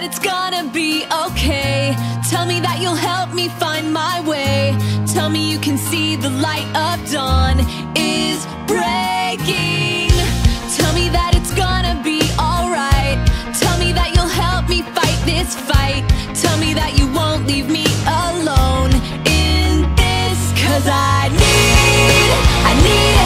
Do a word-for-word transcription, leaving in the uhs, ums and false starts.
it's gonna be okay. Tell me that you'll help me find my way. Tell me you can see the light of dawn is breaking. Tell me that it's gonna be alright. Tell me that you'll help me fight this fight. Tell me that you won't leave me alone in this. Cause I need, I need